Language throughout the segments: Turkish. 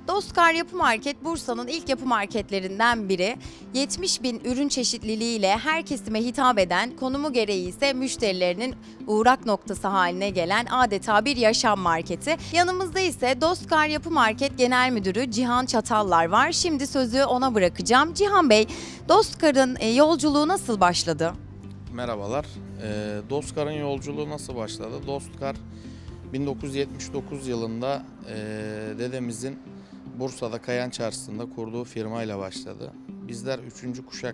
Dostkar Yapı Market, Bursa'nın ilk yapı marketlerinden biri. 70 bin ürün çeşitliliğiyle her kesime hitap eden, konumu gereği ise müşterilerinin uğrak noktası haline gelen adeta bir yaşam marketi. Yanımızda ise Dostkar Yapı Market Genel Müdürü Cihan Çatallar var. Şimdi sözü ona bırakacağım. Cihan Bey, Dostkar'ın yolculuğu nasıl başladı? Merhabalar. Dostkar'ın yolculuğu nasıl başladı? Dostkar 1979 yılında dedemizin Bursa'da Kayan Çarşısı'nda kurduğu firmayla başladı. Bizler 3. kuşak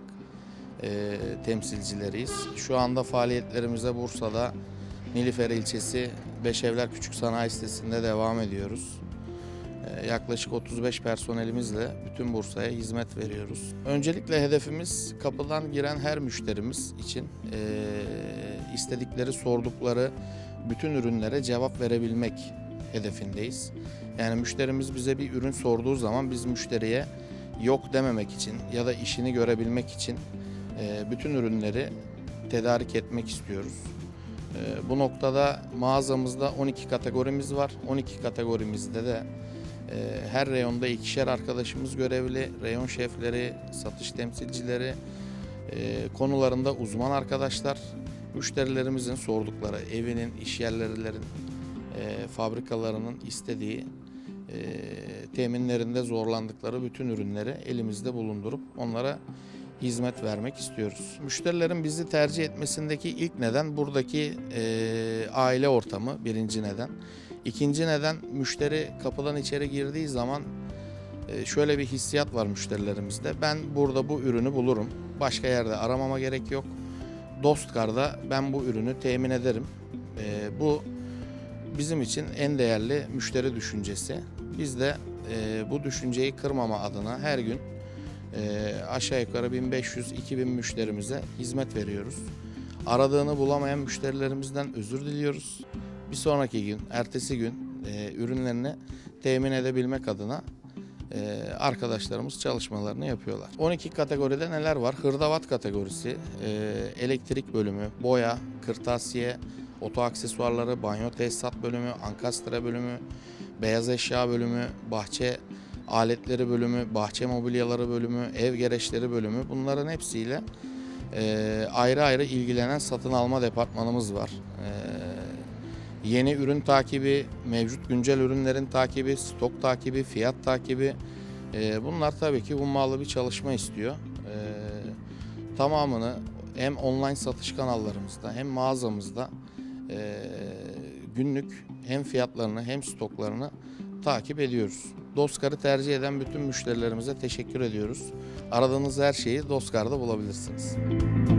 temsilcileriyiz. Şu anda faaliyetlerimize Bursa'da Nilüfer ilçesi Beşevler Küçük Sanayi Sitesi'nde devam ediyoruz. Yaklaşık 35 personelimizle bütün Bursa'ya hizmet veriyoruz. Öncelikle hedefimiz kapıdan giren her müşterimiz için istedikleri, sordukları bütün ürünlere cevap verebilmek hedefindeyiz. Yani müşterimiz bize bir ürün sorduğu zaman biz müşteriye yok dememek için ya da işini görebilmek için bütün ürünleri tedarik etmek istiyoruz. Bu noktada mağazamızda 12 kategorimiz var. 12 kategorimizde de her reyonda ikişer arkadaşımız görevli, reyon şefleri, satış temsilcileri, konularında uzman arkadaşlar, müşterilerimizin sordukları, evinin, işyerlerinin, fabrikalarının istediği, teminlerinde zorlandıkları bütün ürünleri elimizde bulundurup onlara hizmet vermek istiyoruz. Müşterilerin bizi tercih etmesindeki ilk neden buradaki aile ortamı, birinci neden. İkinci neden, müşteri kapıdan içeri girdiği zaman şöyle bir hissiyat var müşterilerimizde. Ben burada bu ürünü bulurum. Başka yerde aramama gerek yok. Dostkar'da ben bu ürünü temin ederim. Bu bizim için en değerli müşteri düşüncesi. Biz de bu düşünceyi kırmama adına her gün aşağı yukarı 1500-2000 müşterimize hizmet veriyoruz. Aradığını bulamayan müşterilerimizden özür diliyoruz. Bir sonraki gün, ertesi gün ürünlerini temin edebilmek adına arkadaşlarımız çalışmalarını yapıyorlar. 12 kategoride neler var? Hırdavat kategorisi, elektrik bölümü, boya, kırtasiye, oto aksesuarları, banyo tesisat bölümü, ankastre bölümü, beyaz eşya bölümü, bahçe aletleri bölümü, bahçe mobilyaları bölümü, ev gereçleri bölümü, bunların hepsiyle ayrı ayrı ilgilenen satın alma departmanımız var. Yeni ürün takibi, mevcut güncel ürünlerin takibi, stok takibi, fiyat takibi, bunlar tabii ki hummalı bir çalışma istiyor. Tamamını hem online satış kanallarımızda hem mağazamızda günlük hem fiyatlarını hem stoklarını takip ediyoruz. Dostkar'ı tercih eden bütün müşterilerimize teşekkür ediyoruz. Aradığınız her şeyi Dostkar'da bulabilirsiniz.